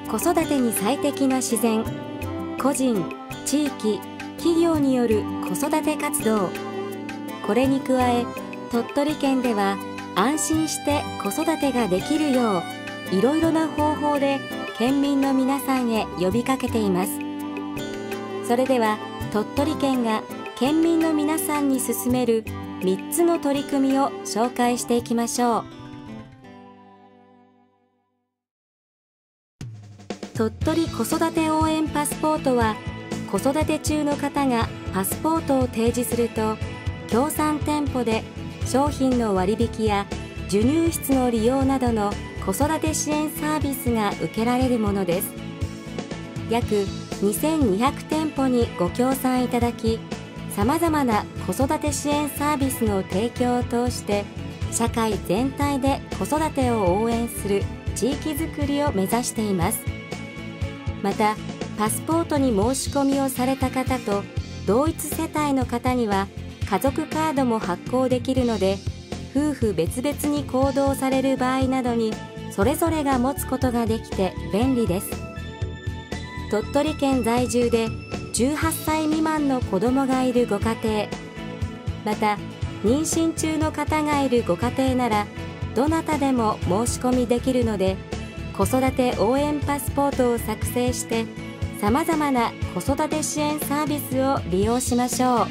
子育てに最適な自然、個人、地域、企業による子育て活動。これに加え、鳥取県では安心して子育てができるよう、いろいろな方法で県民の皆さんへ呼びかけています。それでは鳥取県が県民の皆さんに進める3つの取り組みを紹介していきましょう。鳥取子育て応援パスポートは、子育て中の方がパスポートを提示すると、協賛店舗で商品の割引や授乳室の利用などの子育て支援サービスが受けられるものです。約2200店舗にご協賛いただき、さまざまな子育て支援サービスの提供を通して社会全体で子育てを応援する地域づくりを目指しています。また、パスポートに申し込みをされた方と同一世帯の方には家族カードも発行できるので、夫婦別々に行動される場合などにそれぞれが持つことができて便利です。鳥取県在住で18歳未満の子どもがいるご家庭、また妊娠中の方がいるご家庭ならどなたでも申し込みできるので、子育て応援パスポートを作成してさまざまな子育て支援サービスを利用しましょう。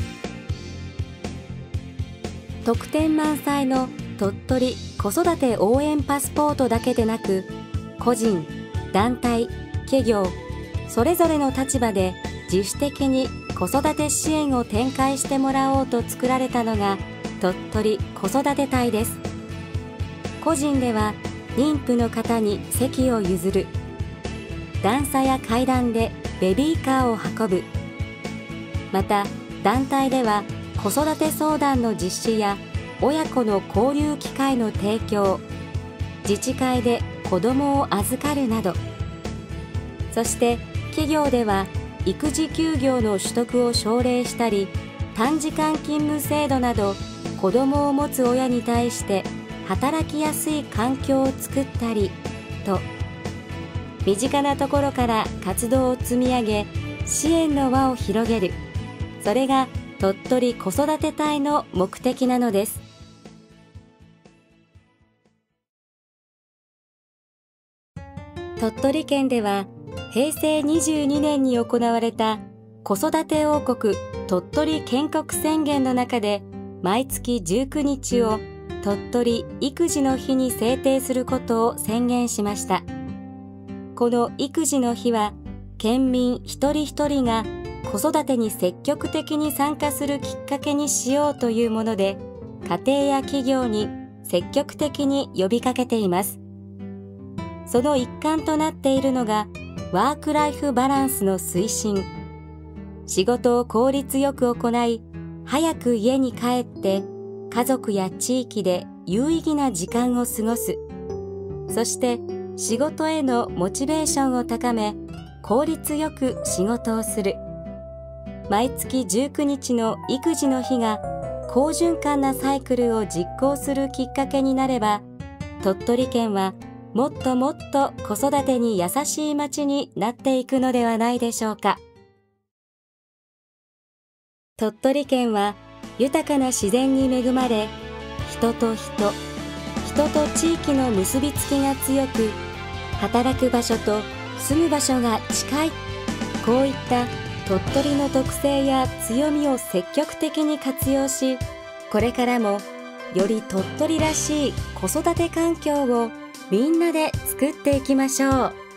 特典満載の鳥取子育て応援パスポートだけでなく、個人、団体、企業それぞれの立場で自主的に子育て支援を展開してもらおうと作られたのが鳥取子育て隊です。個人では妊婦の方に席を譲る、段差や階段でベビーカーを運ぶ、また団体では子育て相談の実施や親子の交流機会の提供、自治会で子どもを預かるなど、そして企業では育児休業の取得を奨励したり、短時間勤務制度など子どもを持つ親に対して働きやすい環境を作ったりと、身近なところから活動を積み上げ支援の輪を広げる、それが鳥取子育て隊の目的なのです。鳥取県では平成22年に行われた子育て王国鳥取建国宣言の中で、毎月19日を鳥取育児の日に制定することを宣言しました。この育児の日は、県民一人一人が子育てに積極的に参加するきっかけにしようというもので、家庭や企業に積極的に呼びかけています。その一環となっているのがワークライフバランスの推進。仕事を効率よく行い、早く家に帰って家族や地域で有意義な時間を過ごす。そして仕事へのモチベーションを高め、効率よく仕事をする。毎月19日の育児の日が好循環なサイクルを実行するきっかけになれば、鳥取県はもっともっと子育てに優しい町になっていくのではないでしょうか。鳥取県は豊かな自然に恵まれ、人と人、人と地域の結びつきが強く、働く場所と住む場所が近い。こういった鳥取の特性や強みを積極的に活用し、これからもより鳥取らしい子育て環境をみんなで作っていきましょう。